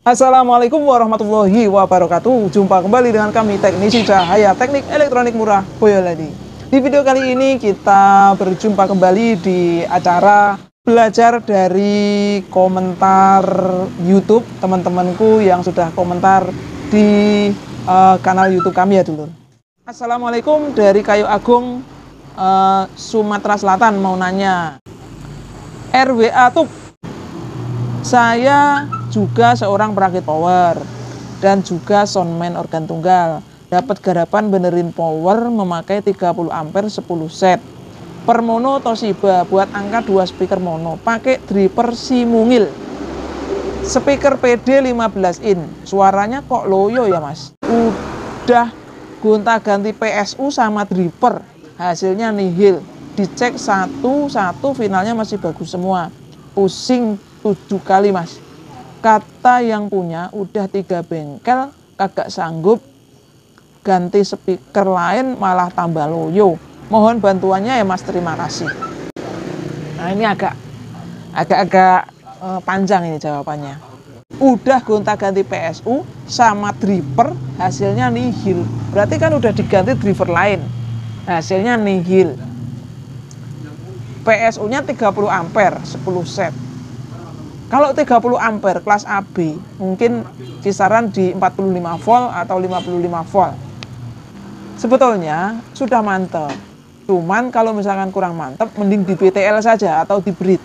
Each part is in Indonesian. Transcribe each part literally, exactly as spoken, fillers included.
Assalamualaikum warahmatullahi wabarakatuh. Jumpa kembali dengan kami Teknisi Cahaya Teknik Elektronik Murah Boyolali. Di video kali ini kita berjumpa kembali di acara belajar dari komentar YouTube teman-temanku yang sudah komentar di uh, kanal YouTube kami ya dulu. Assalamualaikum dari Kayu Agung, uh, Sumatera Selatan, mau nanya R W A Tube. Saya juga seorang perakit power dan juga soundman organ tunggal. Dapat garapan benerin power memakai tiga puluh ampere sepuluh set. Per mono Toshiba buat angka dua speaker mono. Pakai driver si mungil. Speaker P D lima belas in. Suaranya kok loyo ya mas? Udah gonta-ganti P S U sama driver. Hasilnya nihil. Dicek satu-satu finalnya masih bagus semua. Pusing tujuh kali mas. Kata yang punya udah tiga bengkel kagak sanggup ganti speaker lain malah tambah loyo. Mohon bantuannya ya mas, terima kasih. Nah ini agak agak-agak eh, panjang ini jawabannya. Udah gonta-ganti P S U sama driver hasilnya nihil. Berarti kan udah diganti driver lain. Hasilnya nihil. P S U nya tiga puluh ampere sepuluh set. Kalau tiga puluh ampere kelas A B mungkin kisaran di empat puluh lima volt atau lima puluh lima volt. Sebetulnya sudah mantap. Cuman kalau misalkan kurang mantap mending di B T L saja atau di bridge.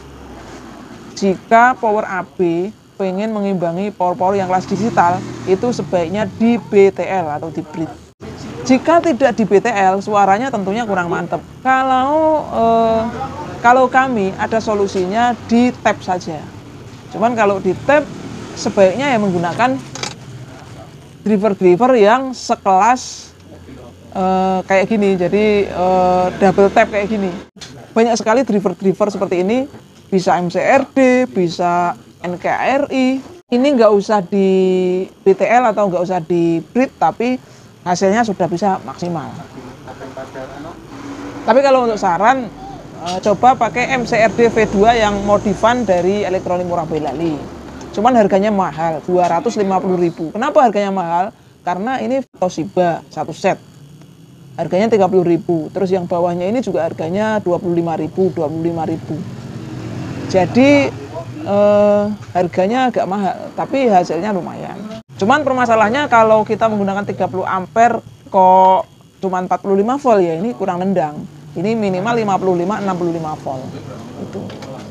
Jika power A B pengen mengimbangi power-power yang kelas digital, itu sebaiknya di B T L atau di bridge. Jika tidak di B T L, suaranya tentunya kurang mantap. Kalau eh, kalau kami ada solusinya di tap saja. Cuman kalau di tap sebaiknya ya menggunakan driver-driver yang sekelas uh, kayak gini. Jadi uh, double tap kayak gini. Banyak sekali driver-driver seperti ini. Bisa M C R D, bisa N K R I. Ini nggak usah di B T L atau nggak usah di bridge, tapi hasilnya sudah bisa maksimal. Tapi kalau untuk saran, coba pakai M C R D V dua yang modifan dari Elektronik Murah Boyolali. Cuman harganya mahal, dua ratus lima puluh ribu. Kenapa harganya mahal? Karena ini Toshiba satu set. Harganya tiga puluh ribu. Terus yang bawahnya ini juga harganya dua puluh lima ribu, dua puluh lima ribu. Jadi eh, harganya agak mahal, tapi hasilnya lumayan. Cuman permasalahannya kalau kita menggunakan tiga puluh ampere kok cuma empat puluh lima volt ya, ini kurang nendang. Ini minimal lima puluh lima sampai enam puluh lima volt. Itu.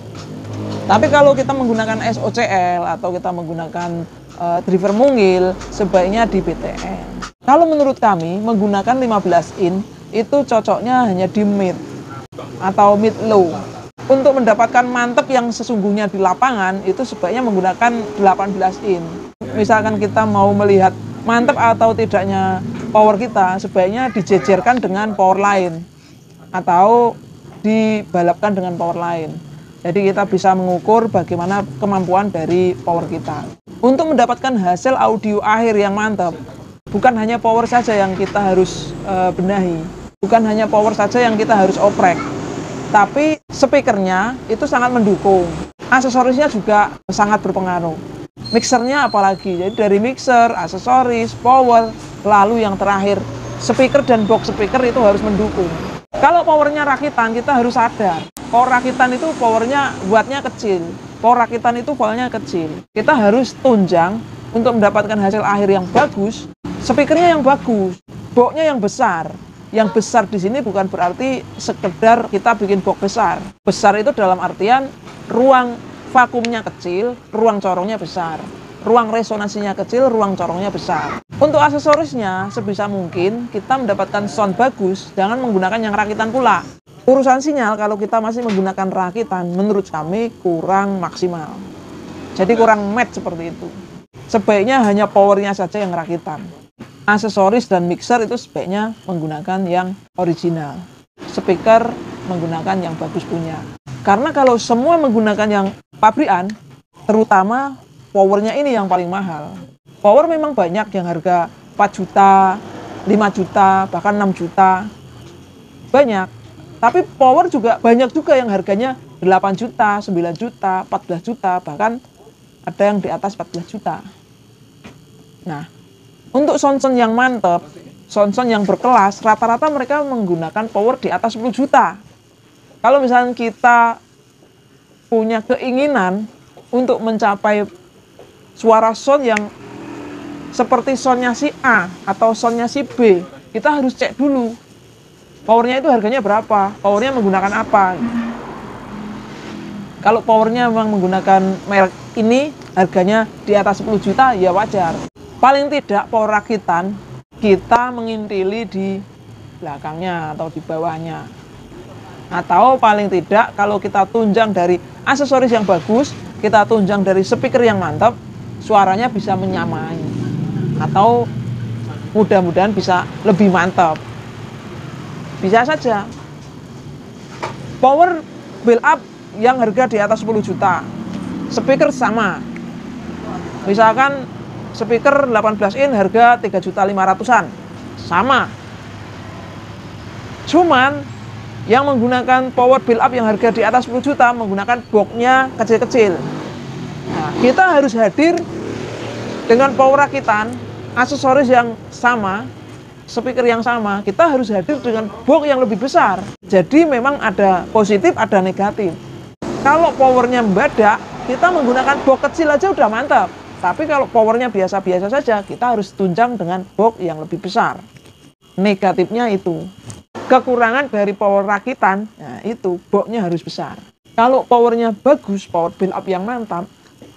Tapi kalau kita menggunakan S O C L atau kita menggunakan uh, driver mungil, sebaiknya di B T L. Kalau menurut kami menggunakan lima belas in itu cocoknya hanya di mid atau mid low. Untuk mendapatkan mantep yang sesungguhnya di lapangan itu sebaiknya menggunakan delapan belas in. Misalkan kita mau melihat mantep atau tidaknya power kita, sebaiknya dijejerkan dengan power lain atau dibalapkan dengan power lain. Jadi kita bisa mengukur bagaimana kemampuan dari power kita. Untuk mendapatkan hasil audio akhir yang mantap, bukan hanya power saja yang kita harus e, benahi, bukan hanya power saja yang kita harus oprek, tapi speakernya itu sangat mendukung. Aksesorisnya juga sangat berpengaruh. Mixernya apalagi, jadi dari mixer, aksesoris, power, lalu yang terakhir speaker dan box speaker itu harus mendukung. Kalau powernya rakitan, kita harus sadar. Power rakitan itu powernya buatnya kecil. Power rakitan itu voltnya kecil. Kita harus tunjang untuk mendapatkan hasil akhir yang bagus. Speakernya yang bagus, boxnya yang besar. Yang besar di sini bukan berarti sekedar kita bikin box besar. Besar itu dalam artian ruang vakumnya kecil, ruang corongnya besar. Ruang resonansinya kecil, ruang corongnya besar. Untuk aksesorisnya, sebisa mungkin kita mendapatkan sound bagus, jangan menggunakan yang rakitan pula. Urusan sinyal, kalau kita masih menggunakan rakitan, menurut kami kurang maksimal. Jadi kurang match seperti itu. Sebaiknya hanya powernya saja yang rakitan. Aksesoris dan mixer itu sebaiknya menggunakan yang original. Speaker menggunakan yang bagus punya. Karena kalau semua menggunakan yang pabrikan, terutama powernya ini yang paling mahal. Power memang banyak yang harga empat juta, lima juta, bahkan enam juta. Banyak. Tapi power juga banyak juga yang harganya delapan juta, sembilan juta, empat belas juta, bahkan ada yang di atas empat belas juta. Nah, untuk sound-sound yang mantap, sound-sound yang berkelas, rata-rata mereka menggunakan power di atas sepuluh juta. Kalau misalnya kita punya keinginan untuk mencapai suara sound yang seperti soundnya si A atau soundnya si B, kita harus cek dulu powernya itu harganya berapa, powernya menggunakan apa. Kalau powernya memang menggunakan merek ini, harganya di atas sepuluh juta, ya wajar. Paling tidak power rakitan kita mengintili di belakangnya atau di bawahnya. Atau paling tidak kalau kita tunjang dari aksesoris yang bagus, kita tunjang dari speaker yang mantap, suaranya bisa menyamai. Atau mudah-mudahan bisa lebih mantap. Bisa saja. Power build up yang harga di atas sepuluh juta. Speaker sama. Misalkan speaker delapan belas in harga tiga juta lima ratusan. Sama. Cuman yang menggunakan power build up yang harga di atas sepuluh juta menggunakan boxnya kecil-kecil. Nah, kita harus hadir dengan power rakitan, aksesoris yang sama, speaker yang sama, kita harus hadir dengan box yang lebih besar. Jadi memang ada positif, ada negatif. Kalau powernya mendadak, kita menggunakan box kecil aja udah mantap. Tapi kalau powernya biasa-biasa saja, kita harus tunjang dengan box yang lebih besar. Negatifnya itu. Kekurangan dari power rakitan, nah itu boxnya harus besar. Kalau powernya bagus, power build up yang mantap,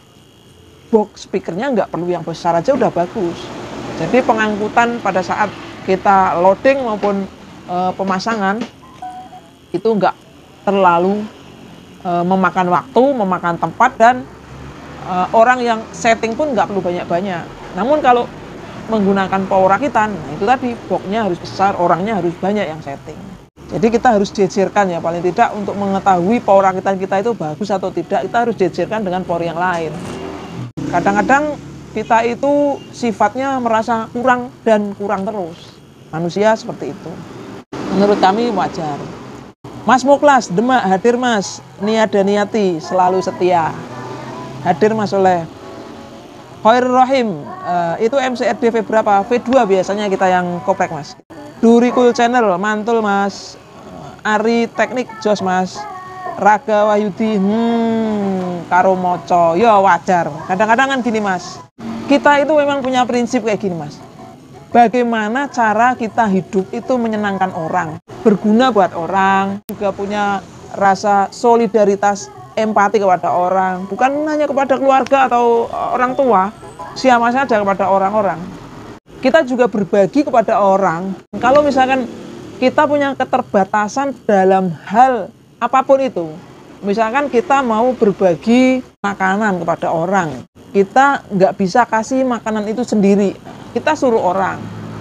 box speakernya nggak perlu yang besar aja udah bagus. Jadi pengangkutan pada saat kita loading maupun e, pemasangan itu nggak terlalu e, memakan waktu, memakan tempat, dan e, orang yang setting pun nggak perlu banyak-banyak. Namun kalau menggunakan power rakitan, nah itu tadi boxnya harus besar, orangnya harus banyak yang setting. Jadi kita harus jejerkan ya, paling tidak untuk mengetahui power rakitan kita itu bagus atau tidak, kita harus jejerkan dengan power yang lain. Kadang-kadang kita itu sifatnya merasa kurang dan kurang terus. Manusia seperti itu. Menurut kami wajar. Mas Muklas, Demak, hadir Mas. Niada Niati, selalu setia. Hadir Mas oleh Khairul Rahim, uh, itu M C R D V berapa? V dua biasanya kita yang koprek Mas. Durikul Channel, mantul Mas. uh, Ari Teknik, jos Mas. Raga Wahyudi, hmm, karo moco, ya wajar. Kadang-kadang kan gini Mas, kita itu memang punya prinsip kayak gini Mas. Bagaimana cara kita hidup itu menyenangkan orang, berguna buat orang, juga punya rasa solidaritas, empati kepada orang, bukan hanya kepada keluarga atau orang tua, siapa saja kepada orang-orang. Kita juga berbagi kepada orang. Kalau misalkan kita punya keterbatasan dalam hal apapun itu, misalkan kita mau berbagi makanan kepada orang, kita nggak bisa kasih makanan itu sendiri, kita suruh orang,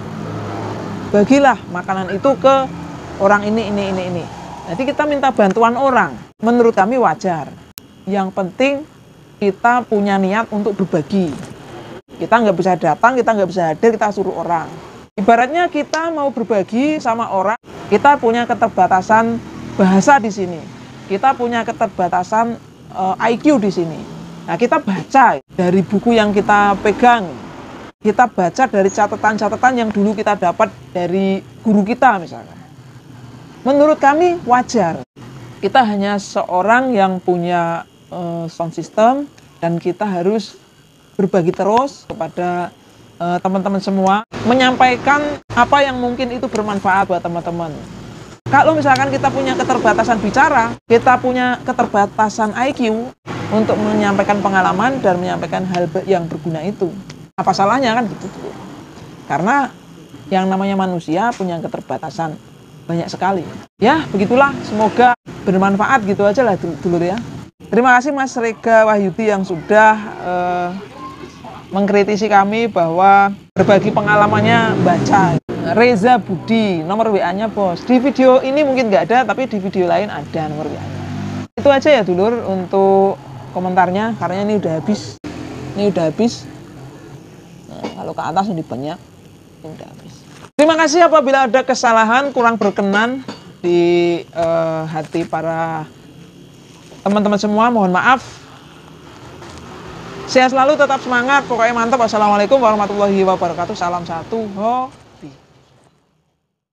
bagilah makanan itu ke orang ini, ini, ini, ini. Jadi kita minta bantuan orang, menurut kami wajar. Yang penting kita punya niat untuk berbagi. Kita nggak bisa datang, kita nggak bisa hadir, kita suruh orang. Ibaratnya kita mau berbagi sama orang, kita punya keterbatasan bahasa di sini, kita punya keterbatasan uh, I Q di sini. Nah, kita baca dari buku yang kita pegang, kita baca dari catatan-catatan yang dulu kita dapat dari guru kita misalkan. Menurut kami wajar. Kita hanya seorang yang punya uh, sound system, dan kita harus berbagi terus kepada uh, teman-teman semua, menyampaikan apa yang mungkin itu bermanfaat buat teman-teman. Kalau misalkan kita punya keterbatasan bicara, kita punya keterbatasan I Q untuk menyampaikan pengalaman dan menyampaikan hal yang berguna itu, apa salahnya kan gitu? Karena yang namanya manusia punya keterbatasan banyak sekali. Ya, begitulah. Semoga bermanfaat gitu aja lah dulur ya. Terima kasih Mas Rega Wahyudi yang sudah uh, mengkritisi kami bahwa berbagi pengalamannya baca. Reza Budi, nomor W A-nya bos. Di video ini mungkin nggak ada, tapi di video lain ada nomor W A-nya. Itu aja ya dulur untuk komentarnya, karena ini udah habis. Ini udah habis. Nah, kalau ke atas ini banyak, ini udah habis. Terima kasih apabila ada kesalahan kurang berkenan di uh, hati para teman-teman semua, mohon maaf. Sehat selalu, tetap semangat, pokoknya mantap. Assalamualaikum warahmatullahi wabarakatuh. Salam satu, ho.